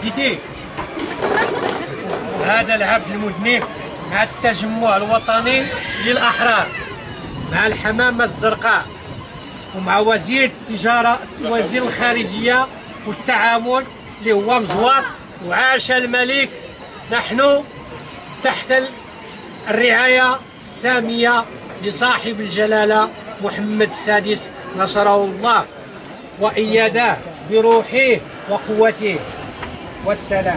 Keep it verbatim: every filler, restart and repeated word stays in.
جديد. هذا العبد المذنب مع التجمع الوطني للأحرار مع الحمامة الزرقاء ومع وزير التجارة وزير الخارجية والتعامل اللي هو مزوار. وعاش الملك. نحن تحت الرعاية السامية لصاحب الجلالة محمد السادس نصره الله وأيده بروحه وقوته. والسلام.